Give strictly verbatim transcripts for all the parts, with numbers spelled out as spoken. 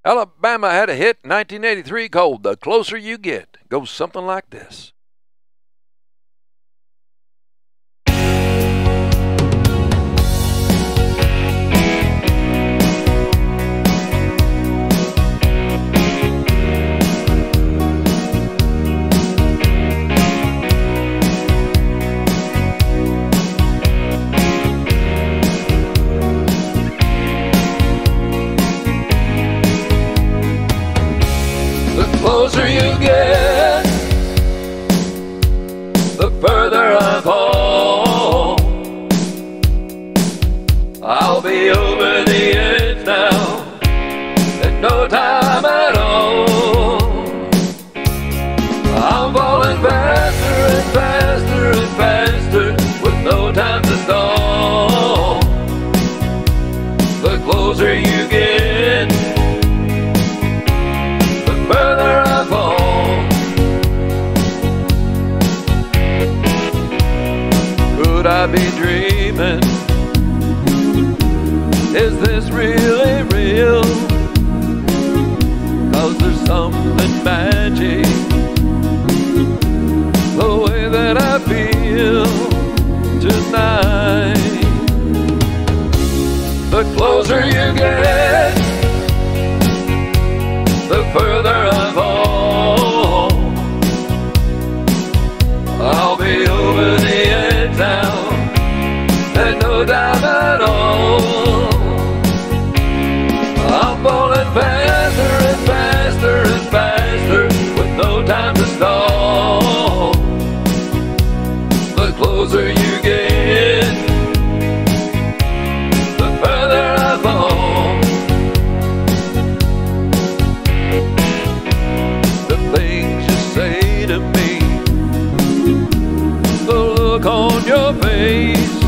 Alabama had a hit in nineteen eighty-three called The Closer You Get. Goes something like this. The closer you get, the further I fall. I'll be over the edge now in no time at all. I'm falling faster and faster and faster with no time to stall. The closer you get, further I fall. Could I be dreaming? Is this really real? 'Cause there's something magic the way that I feel tonight. The closer you get, the further I fall. I'll be over the edge now and no time at all. I'm falling faster and faster and faster with no time to stall. The closer you get, the further I fall. Say to me, the look on your face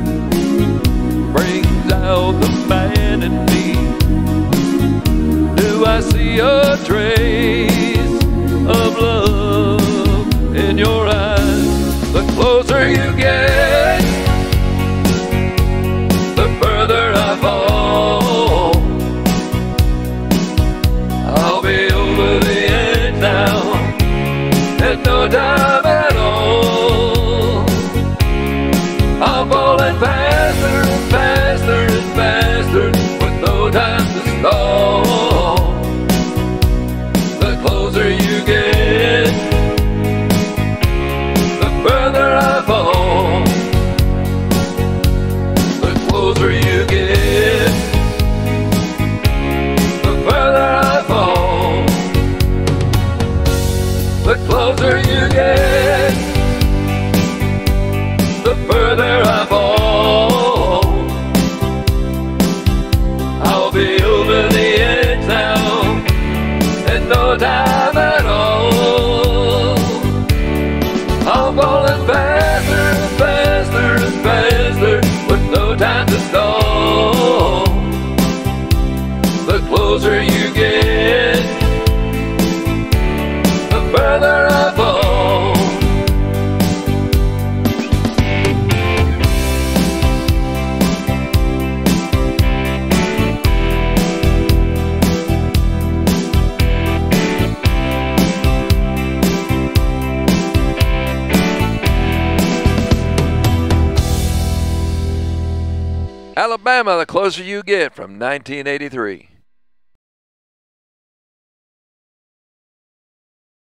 brings out the man in me. Do I see a trace of love in your eyes? The closer you get, the further I fall. I'll be over the edge now and no time at all. I'm falling faster and faster and faster with no time to stall. The closer you get, the further I fall. The closer you get, the further I fall. The closer you get, the further I fall. I'll be over the edge now and no time at all. I'm falling faster and faster and faster with no time to stall. The closer you get, the further I fall. Alabama, The Closer You Get from nineteen eighty-three.